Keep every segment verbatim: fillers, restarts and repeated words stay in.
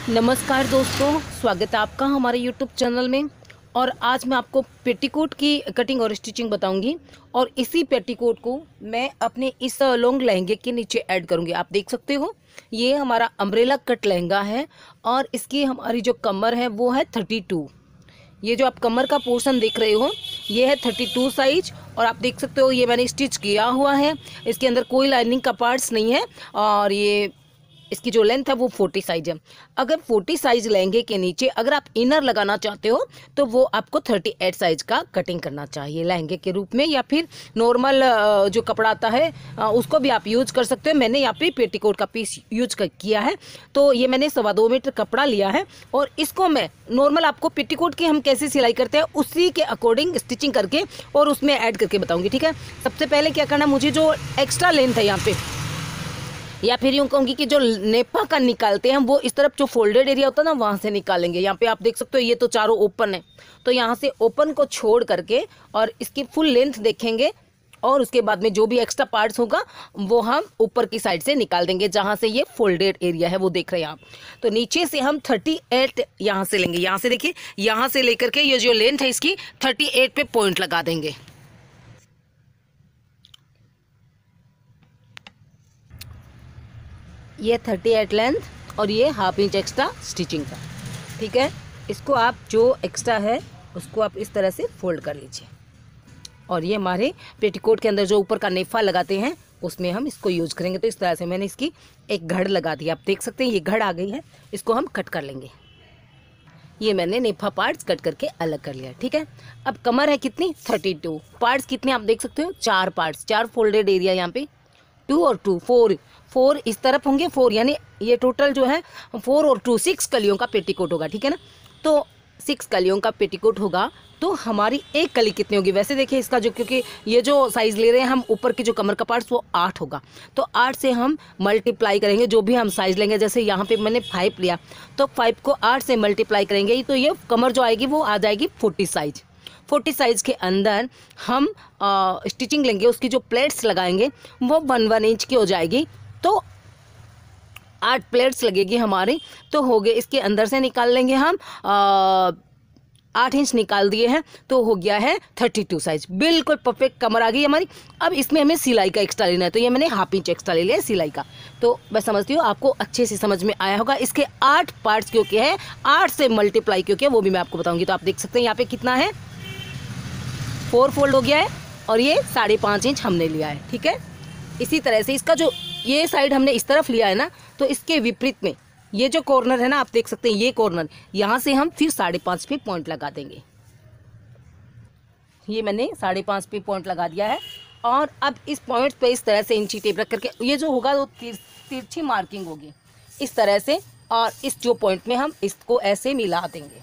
नमस्कार दोस्तों, स्वागत है आपका हमारे यूट्यूब चैनल में। और आज मैं आपको पेटीकोट की कटिंग और स्टिचिंग बताऊंगी। और इसी पेटीकोट को मैं अपने इस लॉन्ग लहंगे के नीचे ऐड करूंगी। आप देख सकते हो ये हमारा अम्ब्रेला कट लहंगा है और इसकी हमारी जो कमर है वो है थर्टी टू। ये जो आप कमर का पोर्शन देख रहे हो ये है थर्टी टू साइज। और आप देख सकते हो ये मैंने स्टिच किया हुआ है, इसके अंदर कोई लाइनिंग का पार्ट्स नहीं है। और ये इसकी जो लेंथ है वो फोर्टी साइज है। अगर फोर्टी साइज लहंगे के नीचे अगर आप इनर लगाना चाहते हो तो वो आपको थर्टी एट साइज का कटिंग करना चाहिए लहंगे के रूप में, या फिर नॉर्मल जो कपड़ा आता है उसको भी आप यूज कर सकते हो। मैंने यहाँ पे पेटीकोट का पीस यूज कर किया है। तो ये मैंने सवा दो मीटर कपड़ा लिया है और इसको मैं नॉर्मल आपको पेटीकोट की हम कैसे सिलाई करते हैं उसी के अकॉर्डिंग स्टिचिंग करके और उसमें ऐड करके बताऊंगी, ठीक है। सबसे पहले क्या करना, मुझे जो एक्स्ट्रा लेंथ है यहाँ पे, या फिर यूँ कहूँगी कि जो नेपा का निकालते हैं वो इस तरफ जो फोल्डेड एरिया होता है ना वहाँ से निकालेंगे। यहाँ पे आप देख सकते हो ये तो चारों ओपन है, तो यहाँ से ओपन को छोड़ करके और इसकी फुल लेंथ देखेंगे और उसके बाद में जो भी एक्स्ट्रा पार्ट्स होगा वो हम ऊपर की साइड से निकाल देंगे जहाँ से ये फोल्डेड एरिया है वो देख रहे हैं आप। तो नीचे से हम थर्टी एट यहाँ से लेंगे, यहाँ से देखिए यहाँ से लेकर के ये जो लेंथ है इसकी थर्टी एट पे पॉइंट लगा देंगे। ये थर्टी एट लेंथ और ये हाफ इंच एक्स्ट्रा स्टिचिंग का, ठीक है। इसको आप जो एक्स्ट्रा है उसको आप इस तरह से फोल्ड कर लीजिए। और ये हमारे पेटीकोट के अंदर जो ऊपर का नेफा लगाते हैं उसमें हम इसको यूज करेंगे। तो इस तरह से मैंने इसकी एक घड़ लगा दी, आप देख सकते हैं ये घड़ आ गई है। इसको हम कट कर लेंगे। ये मैंने नेफा पार्ट्स कट करके अलग कर लिया, ठीक है। अब कमर है कितनी, थर्टी टू। पार्ट्स कितने आप देख सकते हो, चार पार्ट्स, चार फोल्डेड एरिया यहाँ पे, टू और टू फोर, फोर इस तरफ होंगे, फोर यानी ये टोटल जो है फोर और टू सिक्स कलियों का पेटीकोट होगा, ठीक है ना। तो सिक्स कलियों का पेटीकोट होगा तो हमारी एक कली कितनी होगी, वैसे देखिए इसका जो, क्योंकि ये जो साइज़ ले रहे हैं हम ऊपर की जो कमर का पार्ट्स वो आठ होगा, तो आठ से हम मल्टीप्लाई करेंगे जो भी हम साइज़ लेंगे। जैसे यहाँ पे मैंने फाइव लिया तो फाइव को आठ से मल्टीप्लाई करेंगे तो ये कमर जो आएगी वो आ जाएगी फोर्टी साइज। फोर्टी साइज़ के अंदर हम आ, स्टिचिंग लेंगे, उसकी जो प्लेट्स लगाएंगे वो वन वन इंच की हो जाएगी। तो आठ प्लेट्स लगेगी हमारी, तो हो गए इसके अंदर से निकाल लेंगे हम आ, आठ इंच निकाल दिए हैं तो हो गया है थर्टी टू साइज। बिल्कुल परफेक्ट कमर आ गई हमारी। अब इसमें हमें सिलाई का एक्स्ट्रा लेना है, तो ये मैंने हाफ इंच एक्स्ट्रा ले लिया है सिलाई का। तो मैं समझती हूँ आपको अच्छे से समझ में आया होगा। इसके आठ पार्ट्स क्योंकि है, आठ से मल्टीप्लाई क्योंकि वो भी मैं आपको बताऊँगी। तो आप देख सकते हैं यहाँ पे कितना है, फोर फोल्ड हो गया है और ये साढ़े पाँच इंच हमने लिया है, ठीक है। इसी तरह से इसका जो ये साइड हमने इस तरफ लिया है ना, तो इसके विपरीत में ये जो कॉर्नर है ना आप देख सकते हैं ये कॉर्नर, यहाँ से हम फिर साढ़े पाँच पे पॉइंट लगा देंगे। ये मैंने साढ़े पाँच पे पॉइंट लगा दिया है। और अब इस पॉइंट पे इस तरह से इंची टेप रख करके ये जो होगा वो तिर, तिरछी मार्किंग होगी इस तरह से, और इस जो पॉइंट में हम इसको ऐसे मिला देंगे।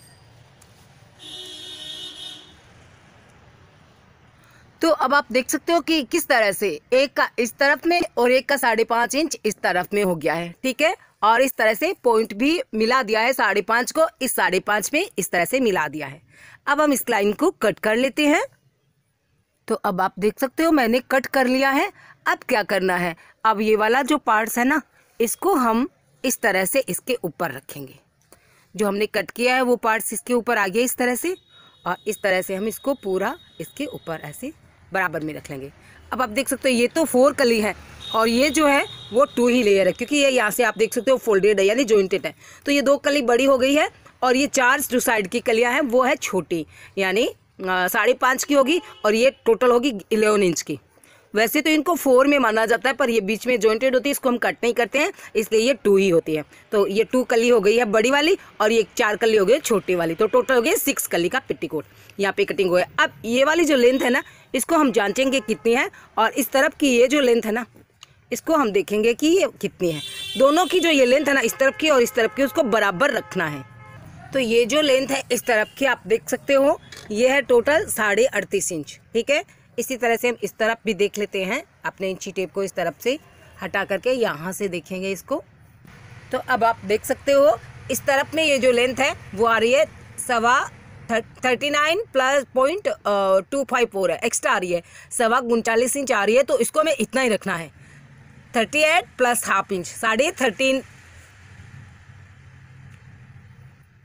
तो अब आप देख सकते हो कि किस तरह से एक का इस तरफ में और एक का साढ़े पाँच इंच इस तरफ में हो गया है, ठीक है। और इस तरह से पॉइंट भी मिला दिया है, साढ़े पाँच को इस साढ़े पाँच में इस तरह से मिला दिया है। अब हम इस लाइन को कट कर लेते हैं। तो अब आप देख सकते हो मैंने कट कर लिया है। अब क्या करना है, अब ये वाला जो पार्ट्स है ना इसको हम इस तरह से इसके ऊपर रखेंगे। जो हमने कट किया है वो पार्ट्स इसके ऊपर आ गया इस तरह से, और इस तरह से हम इसको पूरा इसके ऊपर ऐसे बराबर में रख लेंगे। अब आप देख सकते हो ये तो फोर कली है और ये जो है वो टू ही लेयर है, क्योंकि ये यहाँ से आप देख सकते हो फोल्डेड है यानी जॉइंटेड है। तो ये दो कली बड़ी हो गई है और ये चार जो साइड की कलियाँ हैं वो है छोटी, यानी साढ़े पाँच की होगी और ये टोटल होगी इलेवन इंच की। वैसे तो इनको फोर में माना जाता है पर ये बीच में जॉइंटेड होती है, इसको हम कट नहीं करते हैं इसलिए ये टू ही होती है। तो ये टू कली हो गई है बड़ी वाली और ये चार कली हो गई छोटी वाली, तो टोटल हो गई सिक्स कली का पेटीकोट। यहाँ पे कटिंग हुआ है। अब ये वाली जो लेंथ है ना इसको हम जांचेंगे कितनी है, और इस तरफ की ये जो लेंथ है ना इसको हम देखेंगे कि ये कितनी है। दोनों की जो ये लेंथ है ना इस तरफ की और इस तरफ की उसको बराबर रखना है। तो ये जो लेंथ है इस तरफ की आप देख सकते हो ये है टोटल साढ़े अड़तीस इंच, ठीक है। इसी तरह से हम इस तरफ भी देख लेते हैं, अपने इंची टेप को इस तरफ से हटा करके यहाँ से देखेंगे इसको। तो अब आप देख सकते हो इस तरफ में ये जो लेंथ है वो आ रही है सवा thirty nine plus point two five four है, एक्स्ट्रा आ रही है, सवा उनचालीस इंच आ रही है। तो इसको हमें इतना ही रखना है, thirty eight plus half inch, साढ़े थर्टीन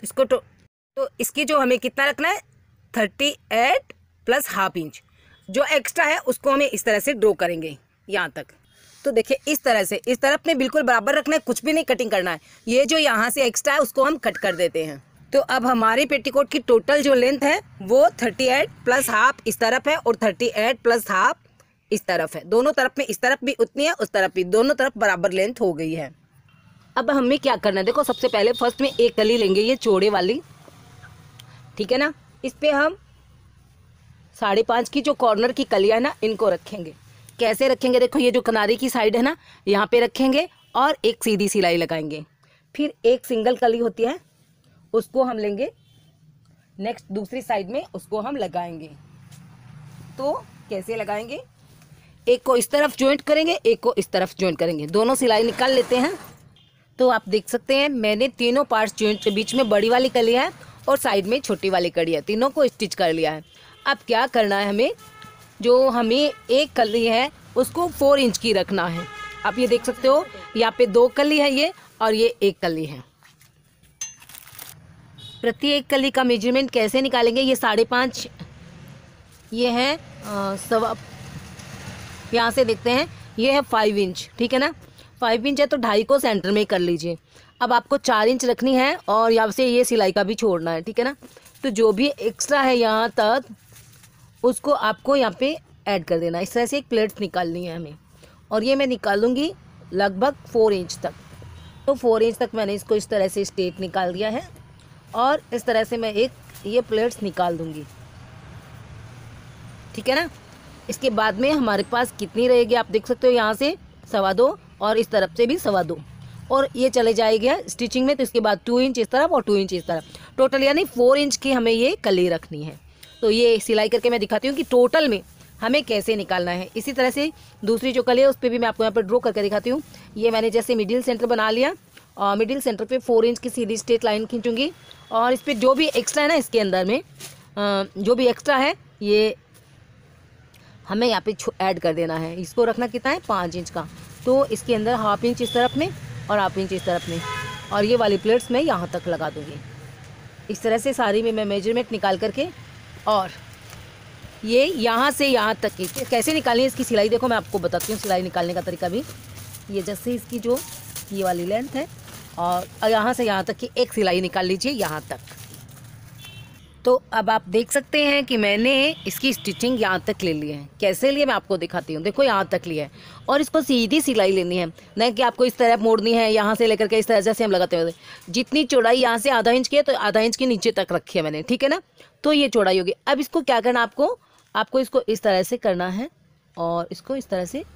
इसको तो, तो इसकी जो हमें कितना रखना है, thirty eight plus half inch जो एक्स्ट्रा है उसको हमें इस तरह से ड्रॉ करेंगे यहाँ तक। तो देखिए इस तरह से इस तरफ में बिल्कुल बराबर रखना है, कुछ भी नहीं कटिंग करना है। ये जो यहाँ से एक्स्ट्रा है उसको हम कट कर देते हैं। तो अब हमारे पेटीकोट की टोटल जो लेंथ है वो थर्टी एट प्लस हाफ इस तरफ है और थर्टी एट प्लस हाफ इस तरफ है। दोनों तरफ में, इस तरफ भी उतनी है, उस तरफ भी, दोनों तरफ बराबर लेंथ हो गई है। अब हमें क्या करना है, देखो सबसे पहले फर्स्ट में एक कली लेंगे, ये चौड़े वाली, ठीक है ना। इस पे हम साढ़े पाँच की जो कॉर्नर की कलियाँ है ना, इनको रखेंगे। कैसे रखेंगे, देखो ये जो किनारे की साइड है ना, यहाँ पे रखेंगे और एक सीधी सिलाई लगाएंगे। फिर एक सिंगल कली होती है उसको हम लेंगे, नेक्स्ट दूसरी साइड में उसको हम लगाएंगे। तो कैसे लगाएंगे, एक को इस तरफ जॉइंट करेंगे, एक को इस तरफ जॉइंट करेंगे, दोनों सिलाई निकाल लेते हैं। तो आप देख सकते हैं मैंने तीनों पार्ट्स जॉइंट के बीच में बड़ी वाली कली है और साइड में छोटी वाली कड़ी है, तीनों को स्टिच कर लिया है। अब क्या करना है, हमें जो हमें एक कली है उसको फोर इंच की रखना है। आप ये देख सकते हो यहाँ पे दो कली है ये और ये एक कली है। प्रति एक कली का मेजरमेंट कैसे निकालेंगे, ये साढ़े पाँच ये है सवा, यहाँ से देखते हैं ये है फाइव इंच, ठीक है ना। फाइव इंच है तो ढाई को सेंटर में कर लीजिए। अब आपको चार इंच रखनी है और यहाँ से ये सिलाई का भी छोड़ना है, ठीक है ना। तो जो भी एक्स्ट्रा है यहाँ तक उसको आपको यहाँ पे ऐड कर देना। इस तरह से एक प्लेट निकालनी है हमें और ये मैं निकालूंगी लगभग फोर इंच तक। तो फोर इंच तक मैंने इसको इस तरह से स्ट्रेट निकाल दिया है और इस तरह से मैं एक ये प्लेट्स निकाल दूंगी, ठीक है ना। इसके बाद में हमारे पास कितनी रहेगी, आप देख सकते हो यहाँ से सवा दो और इस तरफ से भी सवा दो और ये चले जाएगा स्टिचिंग में। तो इसके बाद टू इंच इस तरफ और टू इंच इस तरफ, टोटल यानी फोर इंच की हमें ये कली रखनी है। तो ये सिलाई करके मैं दिखाती हूँ कि टोटल में हमें कैसे निकालना है। इसी तरह से दूसरी जो कली है उस पर भी मैं आपको यहाँ पर ड्रॉ करके दिखाती हूँ। ये मैंने जैसे मिडिल सेंटर बना लिया और मिडिल सेंटर पे फोर इंच की सीधी स्ट्रेट लाइन खींचूंगी और इस पर जो भी एक्स्ट्रा है ना, इसके अंदर में जो भी एक्स्ट्रा है ये हमें यहाँ पे ऐड कर देना है। इसको रखना कितना है, पाँच इंच का। तो इसके अंदर हाफ इंच इस तरफ में और हाफ इंच इस तरफ में और ये वाली प्लेट्स मैं यहाँ तक लगा दूँगी। इस तरह से सारी में मैं मेजरमेंट निकाल करके और ये यहाँ से यहाँ तक की कैसे निकालनी है इसकी सिलाई, देखो मैं आपको बताती हूँ सिलाई निकालने का तरीका भी। ये जैसे इसकी जो ये वाली लेंथ है और यहाँ से यहाँ तक की एक सिलाई निकाल लीजिए यहाँ तक। तो अब आप देख सकते हैं कि मैंने इसकी स्टिचिंग यहाँ तक ले ली है। कैसे लिए मैं आपको दिखाती हूँ, देखो यहाँ तक लिया है और इसको सीधी सिलाई लेनी है, नहीं कि आपको इस तरफ मोड़नी है, यहाँ से लेकर के इस तरह जैसे हम लगाते हैं। जितनी चौड़ाई यहाँ से आधा इंच की है तो आधा इंच के नीचे तक रखी है मैंने, ठीक है ना। तो ये चौड़ाई होगी। अब इसको क्या करना, आपको आपको इसको इस तरह से करना है और इसको इस तरह से,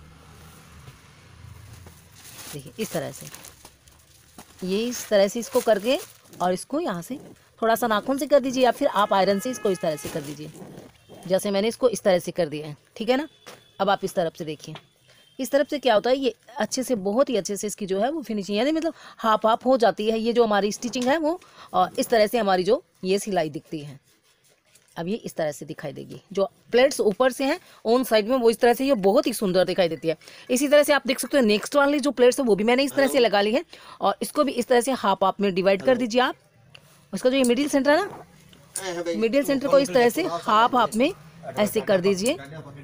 देखिए इस तरह से, ये इस तरह से इसको करके और इसको यहाँ से थोड़ा सा नाखून से कर दीजिए या फिर आप आयरन से इसको इस तरह से कर दीजिए, जैसे मैंने इसको इस तरह से कर दिया है, ठीक है ना। अब आप इस तरफ से देखिए, इस तरफ से क्या होता है, ये अच्छे से बहुत ही अच्छे से इसकी जो है वो फिनिशिंग यानी मतलब हाफ हाफ हो जाती है। ये जो हमारी स्टिचिंग है वो और इस तरह से हमारी जो ये सिलाई दिखती है, अब ये इस तरह से दिखाई देगी। जो प्लेट्स ऊपर से हैं ऑन साइड में वो इस तरह से ये बहुत ही सुंदर दिखाई देती है। इसी तरह से आप देख सकते हो नेक्स्ट वाली जो प्लेट्स है वो भी मैंने इस तरह से लगा ली है और इसको भी इस तरह से हाफ हाफ में डिवाइड कर दीजिए आप। उसका जो ये मिडिल सेंटर है ना, मिडिल सेंटर को इस तरह से हाफ हाफ में ऐसे कर दीजिए।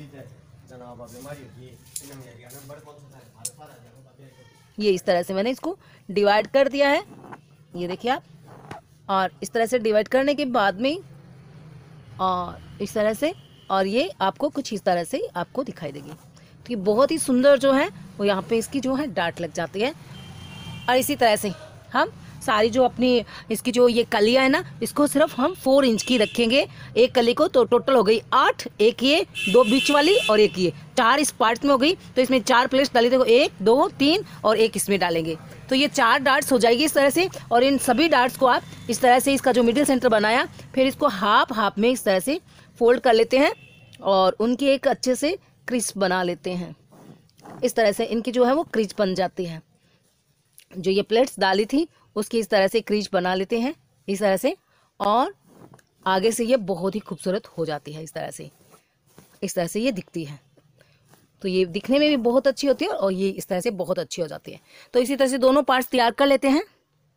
ये इस तरह से मैंने इसको डिवाइड कर दिया है, ये देखिए आप। और इस तरह से डिवाइड करने के बाद में और इस तरह से, और ये आपको कुछ इस तरह से आपको दिखाई देगी। तो ये बहुत ही सुंदर जो है वो यहाँ पे इसकी जो है डाट लग जाती है। और इसी तरह से हम सारी जो अपनी इसकी जो ये कलियाँ है ना, इसको सिर्फ हम फोर इंच की रखेंगे एक कली को। तो टोटल हो गई आठ, एक ये दो बीच वाली और एक ये, चार इस पार्ट में हो गई। तो इसमें चार प्लेट्स डाली, देखो एक दो तीन और एक इसमें डालेंगे तो ये चार डार्ट्स हो जाएगी इस तरह से। और इन सभी डार्ट्स को आप इस तरह से, इसका जो मिडिल सेंटर बनाया, फिर इसको हाफ हाफ में इस तरह से फोल्ड कर लेते हैं और उनकी एक अच्छे से क्रीज बना लेते हैं। इस तरह से इनकी जो है वो क्रीज बन जाती है। जो ये प्लेट्स डाली थी उसकी इस तरह से क्रीज बना लेते हैं इस तरह से, और आगे से ये बहुत ही खूबसूरत हो जाती है। इस तरह से इस तरह से ये दिखती है। तो ये दिखने में भी बहुत अच्छी होती है और ये इस तरह से बहुत अच्छी हो जाती है। तो इसी तरह से दोनों पार्ट्स तैयार कर लेते हैं।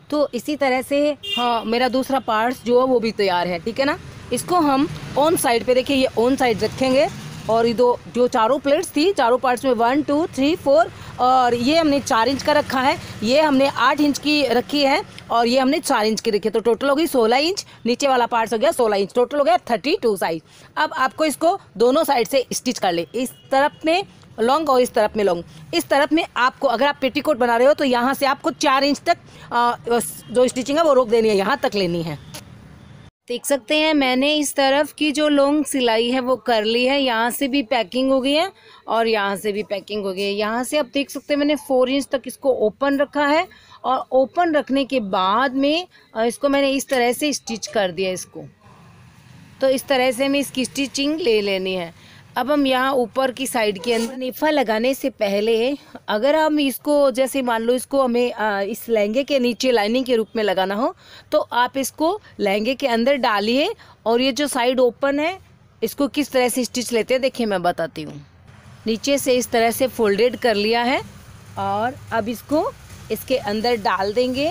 तो इसी तरह से हाँ मेरा दूसरा पार्ट्स जो है वो भी तैयार है, ठीक है ना। इसको हम ऑन साइड पे, देखिए ये ऑन साइड रखेंगे और ये दो जो चारों प्लेट्स थी, चारों पार्ट्स में वन टू थ्री फोर, और ये हमने चार इंच का रखा है, ये हमने आठ इंच की रखी है और ये हमने चार इंच की रखी है, तो टोटल होगी सोलह इंच। नीचे वाला पार्ट्स हो गया सोलह इंच, टोटल हो गया थर्टी टू साइज। अब आपको इसको दोनों साइड से स्टिच कर ले, इस तरफ में लॉन्ग और इस तरफ में लॉन्ग। इस तरफ में आपको अगर आप पेटीकोट बना रहे हो तो यहाँ से आपको चार इंच तक आ, जो स्टिचिंग है वो रोक देनी है, यहाँ तक लेनी है। देख सकते हैं मैंने इस तरफ की जो लॉन्ग सिलाई है वो कर ली है, यहाँ से भी पैकिंग हो गई है और यहाँ से भी पैकिंग हो गई है। यहाँ से आप देख सकते हैं मैंने फोर इंच तक इसको ओपन रखा है और ओपन रखने के बाद में इसको मैंने इस तरह से स्टिच कर दिया इसको। तो इस तरह से हमें इसकी स्टिचिंग ले लेनी है। अब हम यहाँ ऊपर की साइड के अंदर नेफा लगाने से पहले अगर हम इसको जैसे मान लो इसको हमें आ, इस लहंगे के नीचे लाइनिंग के रूप में लगाना हो तो आप इसको लहंगे के अंदर डालिए और ये जो साइड ओपन है इसको किस तरह से स्टिच लेते हैं देखिए मैं बताती हूँ। नीचे से इस तरह से फोल्डेड कर लिया है और अब इसको इसके अंदर डाल देंगे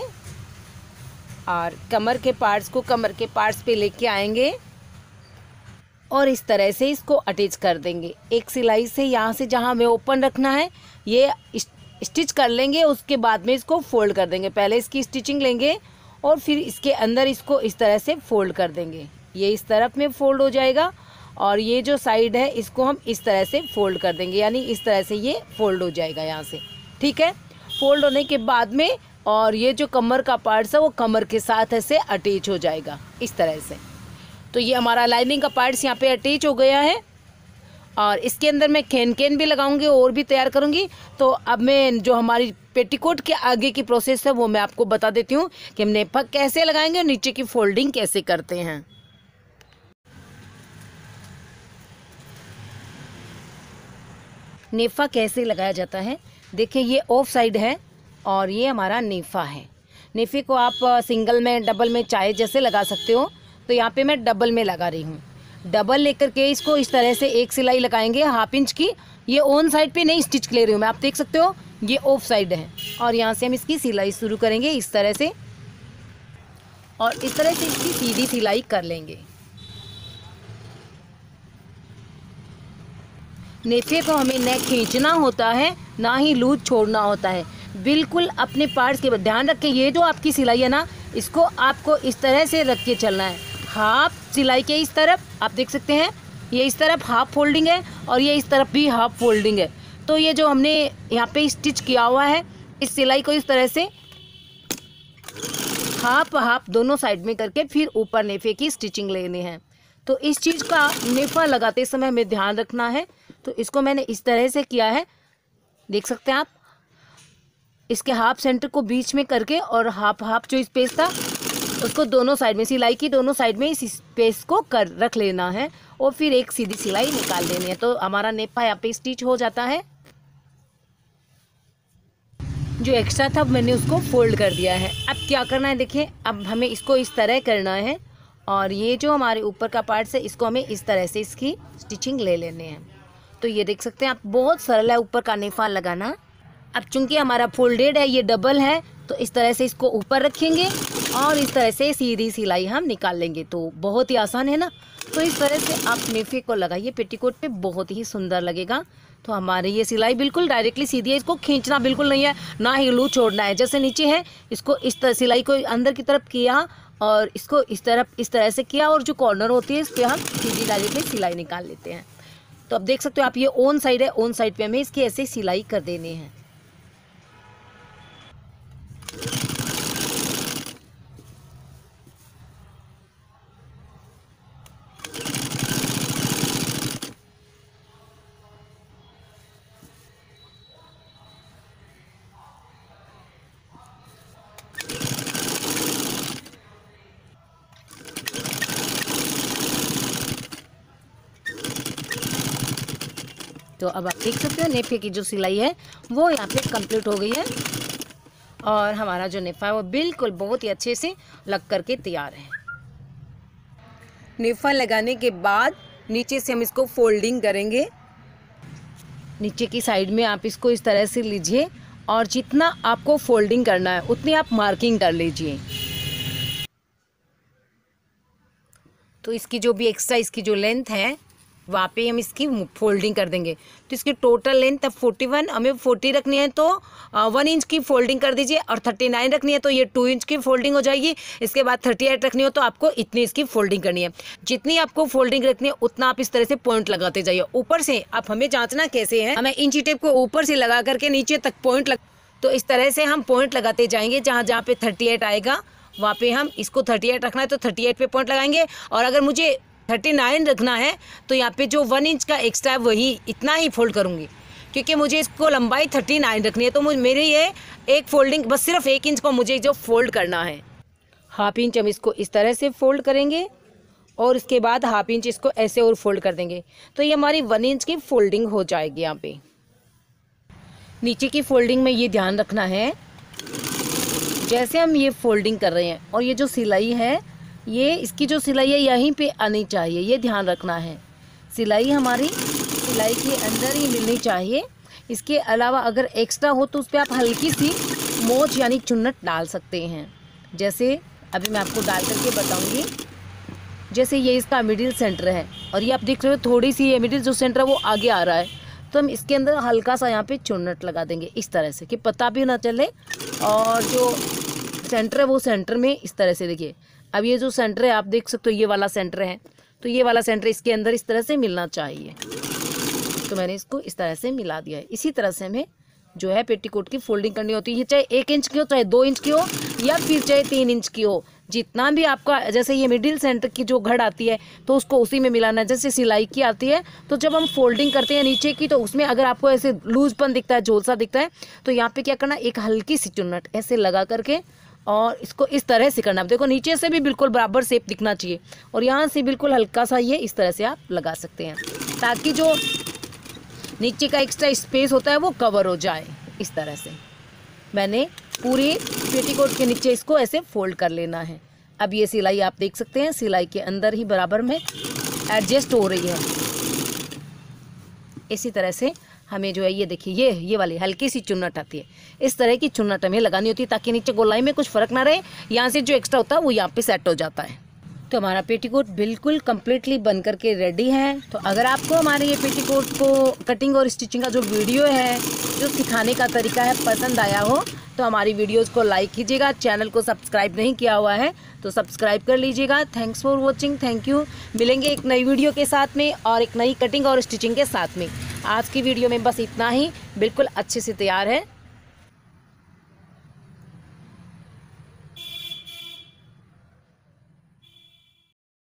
और कमर के पार्ट्स को कमर के पार्ट्स पे लेके आएंगे और इस तरह से इसको अटैच कर देंगे। एक सिलाई से यहाँ से जहाँ हमें ओपन रखना है ये स्टिच कर लेंगे, उसके बाद में इसको फोल्ड कर देंगे। पहले इसकी स्टिचिंग लेंगे और फिर इसके अंदर इसको इस तरह से फोल्ड कर देंगे। ये इस तरफ में फोल्ड हो जाएगा और ये जो साइड है इसको हम इस तरह से फोल्ड कर देंगे, यानी इस तरह से ये फोल्ड हो जाएगा यहाँ से, ठीक है। फोल्ड होने के बाद में और ये जो कमर का पार्ट्स है वो कमर के साथ ऐसे अटैच हो जाएगा इस तरह से। तो ये हमारा लाइनिंग का पार्ट्स यहाँ पे अटैच हो गया है और इसके अंदर मैं कैन कैन भी लगाऊंगी और भी तैयार करूंगी। तो अब मैं जो हमारी पेटीकोट के आगे की प्रोसेस है वो मैं आपको बता देती हूँ कि हम नेफा कैसे लगाएंगे और नीचे की फोल्डिंग कैसे करते हैं। नेफा कैसे लगाया जाता है, देखिए ये ऑफ साइड है और ये हमारा नेफा है। नेफे को आप सिंगल में डबल में चाहे जैसे लगा सकते हो, तो यहाँ पे मैं डबल में लगा रही हूँ। डबल लेकर के इसको इस तरह से एक सिलाई लगाएंगे हाफ इंच की। ये ऑन साइड पे नहीं स्टिच ले रही हूँ मैं, आप देख सकते हो ये ऑफ साइड है और यहाँ से हम इसकी सिलाई शुरू करेंगे इस तरह से और इस तरह से इसकी सीधी सिलाई कर लेंगे। नेफे को हमें न खींचना होता है ना ही लूज छोड़ना होता है, बिल्कुल अपने पार्ट्स के ध्यान रख के। ये जो आपकी सिलाई है ना इसको आपको इस तरह से रख के चलना है। हाफ सिलाई के इस तरफ आप देख सकते हैं ये इस तरफ हाफ फोल्डिंग है और ये इस तरफ भी हाफ फोल्डिंग है। तो ये जो हमने यहाँ पे स्टिच किया हुआ है इस सिलाई को इस तरह से हाफ हाफ दोनों साइड में करके फिर ऊपर नेफे की स्टिचिंग लेनी है। तो इस चीज़ का नेफा लगाते समय हमें ध्यान रखना है। तो इसको मैंने इस तरह से किया है, देख सकते हैं आप। इसके हाफ सेंटर को बीच में करके और हाफ हाफ जो स्पेस था उसको दोनों साइड में, सिलाई की दोनों साइड में इस स्पेस को कर रख लेना है और फिर एक सीधी सिलाई निकाल देनी है। तो हमारा नेफा यहाँ पे स्टिच हो जाता है। जो एक्स्ट्रा था मैंने उसको फोल्ड कर दिया है। अब क्या करना है देखिए, अब हमें इसको इस तरह करना है और ये जो हमारे ऊपर का पार्ट है इसको हमें इस तरह से इसकी स्टिचिंग ले लेने हैं। तो ये देख सकते हैं आप, बहुत सरल है ऊपर का नेफा लगाना। अब चूंकि हमारा फोल्डेड है, ये डबल है, तो इस तरह से इसको ऊपर रखेंगे और इस तरह से सीधी सिलाई हम निकाल लेंगे। तो बहुत ही आसान है ना। तो इस तरह से आप नेफे को लगाइए पेटीकोट पे, बहुत ही सुंदर लगेगा। तो हमारी ये सिलाई बिल्कुल डायरेक्टली सीधी है, इसको खींचना बिल्कुल नहीं है, ना ही लूज छोड़ना है। जैसे नीचे है इसको इस तरह सिलाई को अंदर की तरफ किया और इसको इस तरफ इस तरह से किया और जो कॉर्नर होती है इस पर हम सीधी डायरेक्टली सिलाई निकाल लेते हैं। तो अब देख सकते हो आप, ये ऑन साइड है, ऑन साइड पे हमें इसकी ऐसे सिलाई कर देनी है। तो अब आप देख सकते हो नेफे की जो सिलाई है वो यहाँ पे कंप्लीट हो गई है और हमारा जो नेफा है वो बिल्कुल बहुत ही अच्छे से लग करके तैयार है। नेफा लगाने के बाद नीचे से हम इसको फोल्डिंग करेंगे। नीचे की साइड में आप इसको इस तरह से लीजिए और जितना आपको फोल्डिंग करना है उतनी आप मार्किंग कर लीजिए। तो इसकी जो भी एक्स्ट्रा इसकी जो लेंथ है वहाँ पे हम इसकी फोल्डिंग कर देंगे। तो इसकी टोटल लेंथ अब फोर्टी वन, हमें फोर्टी रखनी है तो वन इंच की फोल्डिंग कर दीजिए, और थर्टी नाइन रखनी है तो ये टू इंच की फोल्डिंग हो जाएगी। इसके बाद थर्टी एट रखनी हो तो आपको इतनी इसकी फोल्डिंग करनी है। जितनी आपको फोल्डिंग रखनी है उतना आप इस तरह से पॉइंट लगाते जाइए। ऊपर से आप हमें जांचना कैसे है, हमें इंची टेप को ऊपर से लगा करके नीचे तक पॉइंट लग, तो इस तरह से हम पॉइंट लगाते जाएंगे। जहाँ जहाँ पे थर्टी एट आएगा वहाँ पे हम इसको थर्टी एट रखना है तो थर्टी एट पे पॉइंट लगाएंगे, और अगर मुझे थर्टी नाइन रखना है तो यहाँ पे जो वन इंच का एक्स्ट्रा है वही इतना ही फोल्ड करूँगी, क्योंकि मुझे इसको लंबाई थर्टी नाइन रखनी है। तो मुझे मेरी ये एक फोल्डिंग बस सिर्फ एक इंच को मुझे जो फोल्ड करना है, हाफ इंच हम इसको इस तरह से फोल्ड करेंगे और इसके बाद हाफ इंच इसको ऐसे और फोल्ड कर देंगे। तो ये हमारी वन इंच की फोल्डिंग हो जाएगी। यहाँ पे नीचे की फोल्डिंग में ये ध्यान रखना है, जैसे हम ये फोल्डिंग कर रहे हैं और ये जो सिलाई है ये इसकी जो सिलाई है यहीं पे आनी चाहिए, ये ध्यान रखना है। सिलाई हमारी सिलाई के अंदर ही मिलनी चाहिए। इसके अलावा अगर एक्स्ट्रा हो तो उस पर आप हल्की सी मोच यानी चुन्नट डाल सकते हैं। जैसे अभी मैं आपको डाल करके बताऊंगी। जैसे ये इसका मिडिल सेंटर है और ये आप देख रहे हो थोड़ी सी ये मिडिल जो सेंटर है वो आगे आ रहा है, तो हम इसके अंदर हल्का सा यहाँ पे चुन्नट लगा देंगे इस तरह से कि पता भी ना चले, और जो सेंटर है वो सेंटर में इस तरह से देखिए। अब ये जो सेंटर है आप देख सकते हो ये वाला सेंटर है, तो ये वाला सेंटर इसके अंदर इस तरह से मिलना चाहिए। तो मैंने इसको इस तरह से मिला दिया है। इसी तरह से हमें जो है पेटीकोट की फोल्डिंग करनी होती है, चाहे एक इंच की हो, चाहे दो इंच की हो, या फिर चाहे तीन इंच की हो, जितना भी आपका। जैसे ये मिडिल सेंटर की जो घड़ आती है तो उसको उसी में मिलाना है। जैसे सिलाई की आती है तो जब हम फोल्डिंग करते हैं नीचे की तो उसमें अगर आपको ऐसे लूजपन दिखता है, झोलसा दिखता है, तो यहाँ पे क्या करना, एक हल्की सी चुन्नट ऐसे लगा करके और इसको इस तरह से करना। देखो नीचे से भी बिल्कुल बराबर शेप दिखना चाहिए, और यहाँ से बिल्कुल हल्का सा ये इस तरह से आप लगा सकते हैं, ताकि जो नीचे का एक्स्ट्रा स्पेस होता है वो कवर हो जाए। इस तरह से मैंने पूरी पेटीकोट के नीचे इसको ऐसे फोल्ड कर लेना है। अब ये सिलाई आप देख सकते हैं सिलाई के अंदर ही बराबर में एडजस्ट हो रही है। इसी तरह से हमें जो है ये देखिए ये ये वाली हल्की सी चुन्नट आती है, इस तरह की चुन्नट हमें लगानी होती है ताकि नीचे गोलाई में कुछ फर्क ना रहे, यहाँ से जो एक्स्ट्रा होता है वो यहाँ पे सेट हो जाता है। तो हमारा पेटीकोट बिल्कुल कम्प्लीटली बन करके रेडी है। तो अगर आपको हमारे ये पेटीकोट को कटिंग और स्टिचिंग का जो वीडियो है, जो सिखाने का तरीका है, पसंद आया हो तो हमारी वीडियोस को लाइक कीजिएगा। चैनल को सब्सक्राइब नहीं किया हुआ है तो सब्सक्राइब कर लीजिएगा। Thanks for watching, thank you. मिलेंगे एक नई वीडियो के साथ में और एक नई कटिंग और स्टिचिंग के साथ में। आज की वीडियो में बस इतना ही, बिल्कुल अच्छे से तैयार है।